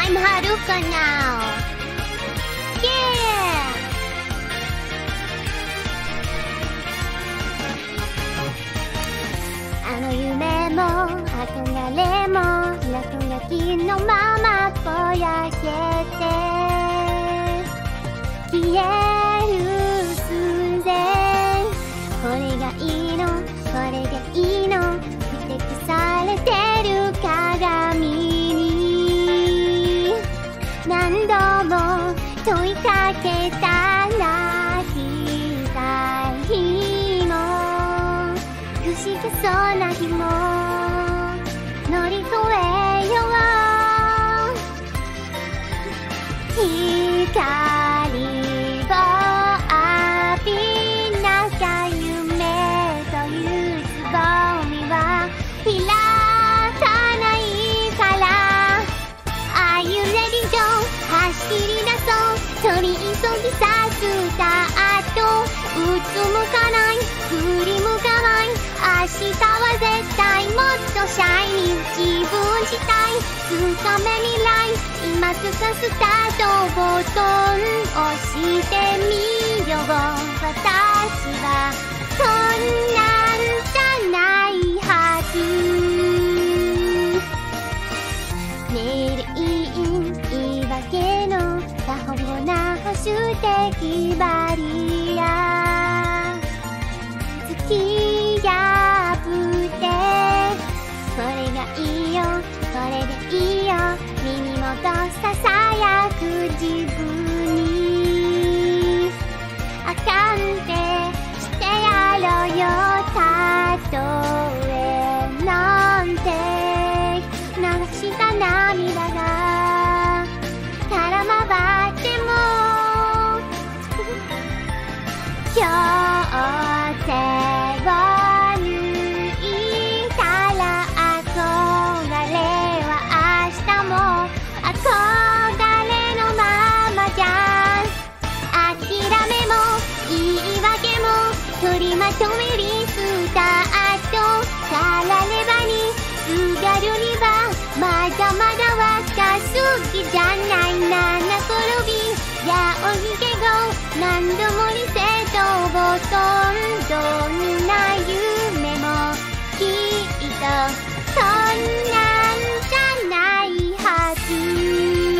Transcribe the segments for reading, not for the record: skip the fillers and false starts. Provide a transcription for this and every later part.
I'm Haruka now. Yeah! あの夢も憧れも落書きのままぼやけて消える寸前。これがいいのこれがいいのふてくされてる鏡に何度も問いかけたら光もくしけそうな日も乗り越えよう。光を浴びなきゃ夢というつぼみは開かないから。 Are you ready to 走り出そう。取り急ぎさスタート。うつむかない振り向かない明日は絶対もっとシャイニー自分自体つかめ未来今すぐスタートボタン押してみよう。私はそんなんじゃないはず。メールイン言い訳の過保護な保守的バリア突き破ってこれがいいよこれでいいよ耳元ささやく自分にあかんてしてやろうよ。たとえなんて流した涙が空回っても今日手を抜いたら憧れは明日も憧れのままじゃん。諦めも言い訳も取りまとめリスタート。たらればにすがるにはまだまだ若すぎじゃない七転びやおひげご何度もリセットボタン。どんな夢もきっとそんなんじゃないはず。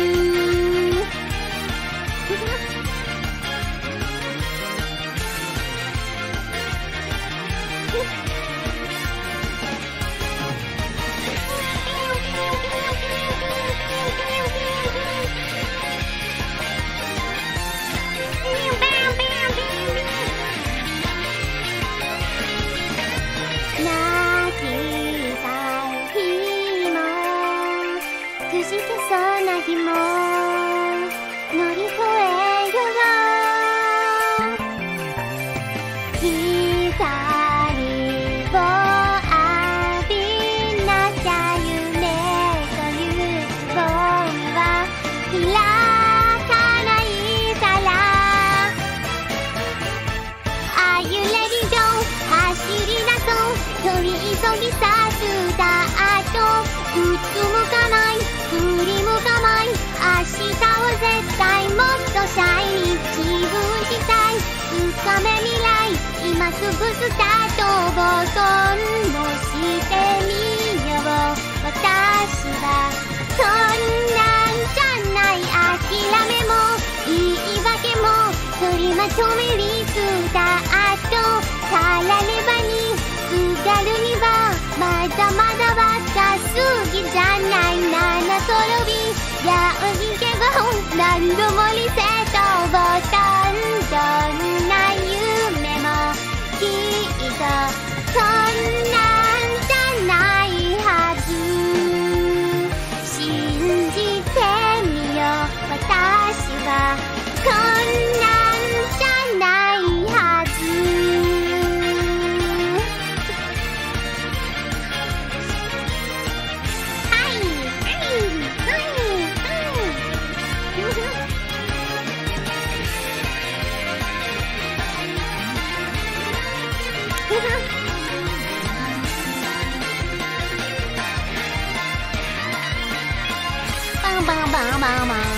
泣きたい日もくじけそうな日も乗り越えよう。光を浴びなきゃ夢というつぼみは開かないから。 Are you ready to 走り出そう取り急ぎさスタート。うつむかない振り向かない明日は絶対もっとシャイニー自分自体つかめ未来今すぐスタートボタン押してみよう。私はそんなんじゃない。諦めも言い訳も取りまとめリスタート。たらればにすがるにはまだまだ若すぎじゃない七転びやおひげご何度もリセットボタン。どんな夢もきっとそんなんじゃないはず。信じてみよう私はこんなんじゃないはず。 バンバンバンバンバン